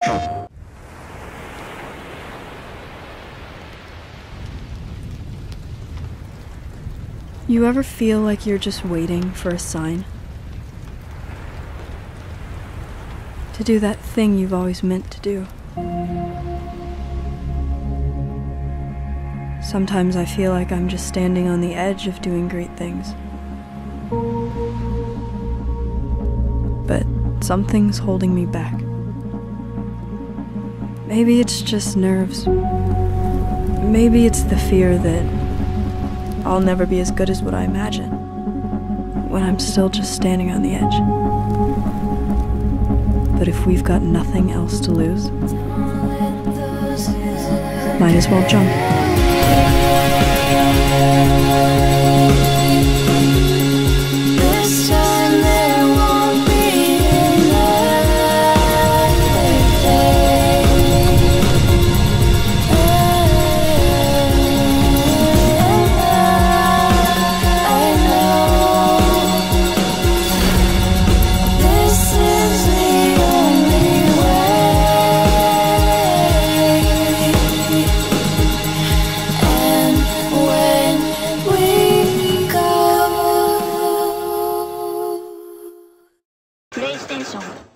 You ever feel like you're just waiting for a sign? To do that thing you've always meant to do. Sometimes I feel like I'm just standing on the edge of doing great things. But something's holding me back. Maybe it's just nerves. Maybe it's the fear that I'll never be as good as what I imagine, when I'm still just standing on the edge. But if we've got nothing else to lose, might as well jump. This time there won't be another day. I know this is the only way. And when we go PlayStation